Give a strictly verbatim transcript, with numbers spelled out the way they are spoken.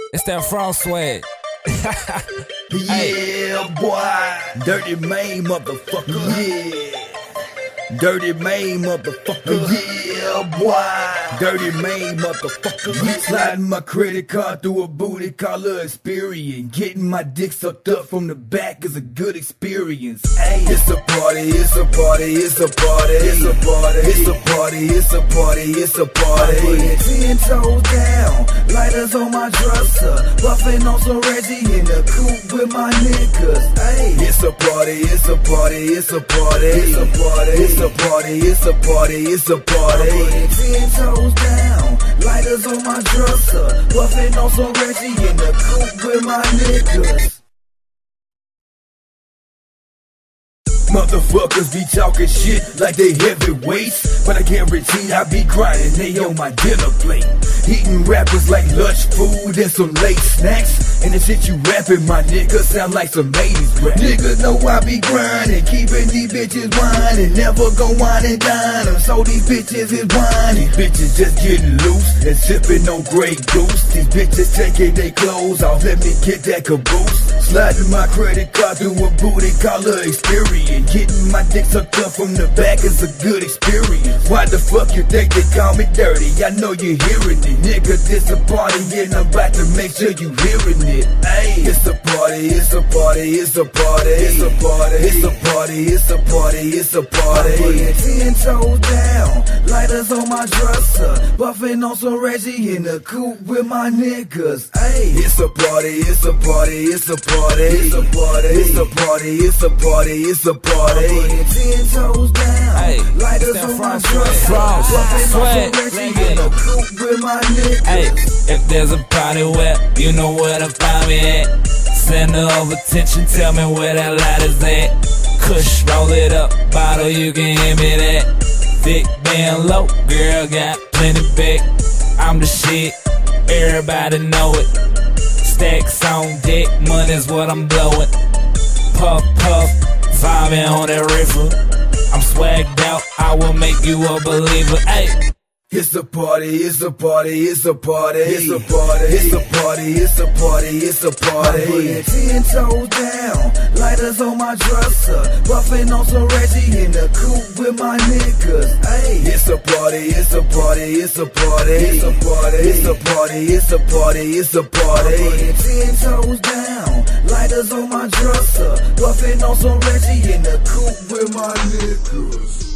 It's that front swag. Yeah, boy. Dirty Maine, motherfucker. Yeah. Dirty Maine, motherfucker. Yeah, boy. Dirty Maine, motherfucker. Sliding my credit card through a booty collar experience. Getting my dick sucked up from the back is a good experience. Ay, it's a party, it's a party, it's a party, it's a party, it's a party, it's a party, it's a party. I put it ten toes down, lighters on my dresser, buffing on some Reggie in the coupe with my niggas. Ay, it's a party, it's a party, it's a party, it's a party, it's a party, it's a party, it's a party. I put it ten toes down, lighters on my dresser, buffing on some Reggie in the coupe with my niggas. Motherfuckers be talking shit like they heavyweights, but I guarantee I be grinding, they on my dinner plate. Eating rappers like Lush food and some late snacks, and the shit you rapping, my nigga, sound like some eighties rap. Niggas know I be grinding, keeping these bitches whining, never gon' wine and dine them, so these bitches is whining. These bitches just getting loose and sipping on Grey Goose. These bitches taking their clothes off, let me get that caboose. Sliding my credit card through a booty collar experience. Getting my dick sucked up from the back is a good experience. Why the fuck you think they call me dirty? I know you're hearing it. Nigga, this a party and I'm about to make sure you hearing it. Ayy, it's a party, it's a party, it's a party, it's a party, it's a party, it's a party, it's a party. I put it ten toes down, lighters on my dresser, buffing on some Reggie in the coupe with my niggas. Ayy, it's a party, it's a party, it's a party, it's a party, it's a party, it's a party, it's a party. I put it ten toes down, Hey, lighters on my dresser, buffing on some Reggie in the coupe with my niggas. Hey, if there's a party where you know where to find me at, center of attention, tell me where that light is at. Kush, roll it up, bottle, you can hear me that. Thick, bend low, girl got plenty back. I'm the shit, everybody know it. Stacks on deck, money's what I'm blowing. Puff, puff, vibing on that river. I'm swagged out, I will make you a believer. Ayy. It's a party, it's a party, it's a party, it's a party, it's a party, it's a party, it's a party. I put it ten toes down, lighters on my dresser, buffing on some Reggie in the coupe with my niggas. Ayy, it's a party, it's a party, it's a party, it's a party, it's a party, it's a party, it's a party. I put it ten toes down, lighters on my dresser, buffing on some Reggie in the coupe with my niggas.